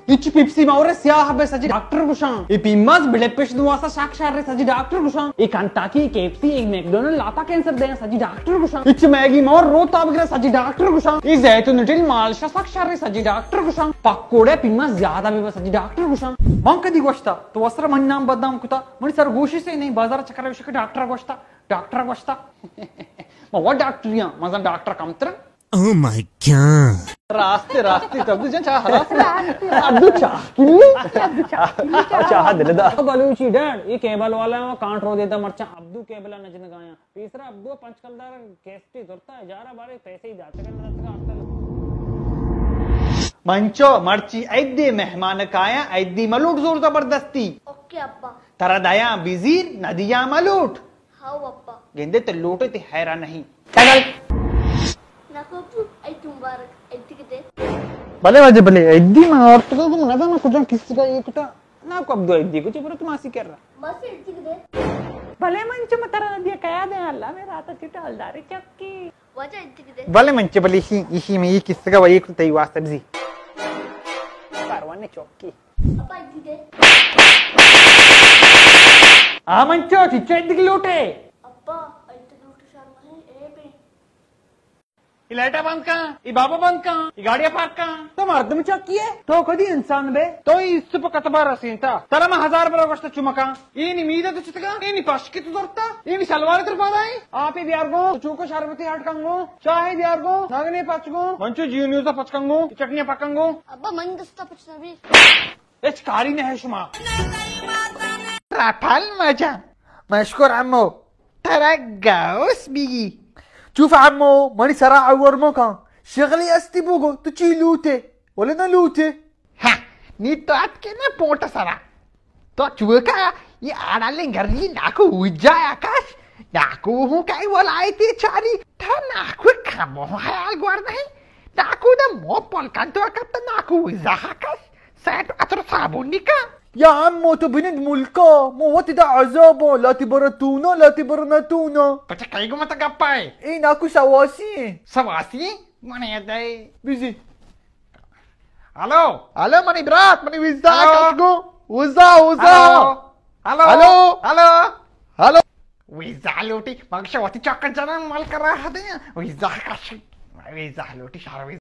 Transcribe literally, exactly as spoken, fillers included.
Etch Pepsi मावरे सियाह बे सजी doctor गुशां ए पिम्मास बिलेपेश दुवासा साक्षार रे सजी डॉक्टर गुशां ए कंटाकी केएफसी ए मैकडॉनल्ड लाता कैंसर दे सजी डॉक्टर गुशां इच मैगी मावर रोता बगरे सजी डॉक्टर गुशां ए जैतून टिल मालशा साक्षार रे सजी डॉक्टर गुशां पक्कोडे पिम्मास ज्यादा बे सजी डॉक्टर गुशां मग कधी गोष्टा तो वस्त्र म्हणनाम बदनाम कुता म्हण सर गोशी से नहीं बाजार चक्कर विषय डॉक्टर गोष्टा डॉक्टर गोष्टा मग वो डॉक्टर या माझा डॉक्टर कमतर Oh my god. रास्ते रास्ते तब जन चाह अब्दू चाह किल्ली अब्दू चाह चाह दिल दा बलूची डैड ये केबल वाला है कांट रो देता मरचा अब्दू केबल नजन गाया तीसरा अब्दू पंचकलदार केस्टी जोरता है जारा बारे पैसे ही जाते कर नजर आता मंचो मर्ची ऐदे मेहमान काया ऐदी मलूट जोर जबरदस्ती ओके अब्बा तरा दया बिजीर नदिया मलूट हाउ अब्बा गेंदे ते लोटे ते हैरा नहीं टगल नाको आई मुबारक ऐती किते भले वजह भले ऐदी में और तो तुम ना ना कुछ किसी का ये कुटा ना को अब्दू ऐदी कुछ पर तुम आसी कर रहा बस ऐती किते भले मंच में तरा दिया कया दे अल्लाह में रात चिटा हलदारी चक्की वजह ऐती किते भले मंच भले इसी इसी में ये किसी का वही कुछ तई वास्ते सब्जी परवाने चौकी अब्बा ऐती किते आ मंचो चिच्चा ऐदी की लोटे अब्बा ऐती लूट शर्म है ए पे ये लाइटा बंद का ये बाबा बंद का ये गाड़ियां पार्क का तो मर्द में चक्की है तो कदी इंसान बे तो इससे पर कतबा रसीन था तरा में हजार बरा गोश्त चुमका ये नी मीदा तो चितका ये नी पाश की तो दौड़ता ये नी सलवार तर पादा है आप ही बियार गो चूको शरबती हट कंगो चाहे बियार गो नागने पचगो मंचो जीव न्यूज़ पचकंगो चटनियां पकंगो अब्बा मन दस्ता पचना भी एच कारी ने है शुमा राफाल मजा मशकुर अम्मो तरा गाउस बिगी شوف عمو ماني سراع عور مكان شغلي استبوغو تجي لوته ولا نلوته ها نيتو اتكنا بوتا سرا تو چوكا ये आड़ाले गरी नाको उज्जा आकाश नाको हूं काय वाला आयते चारी था नाको खामो हाल गुआर नहीं नाको दा मो पल कांतो आकता नाको उज्जा आकाश सैट अतर साबुनिका يا عمو تبني ملكا مو وقت ده عذابه لا تبرتونا لا تبرنتونا Baca kayak gue mata gapai. ايه ناكو سواسي Sawasi? Mana ya day? بيزي Halo? على ماني برات ماني وزا Halo? كاسكو وزا وزا Halo? Halo? Halo? Halo? هلو Wiza loti. Magsha wati cakkan jalan mal kerah adanya. Wiza kasih. Wiza loti syarwi.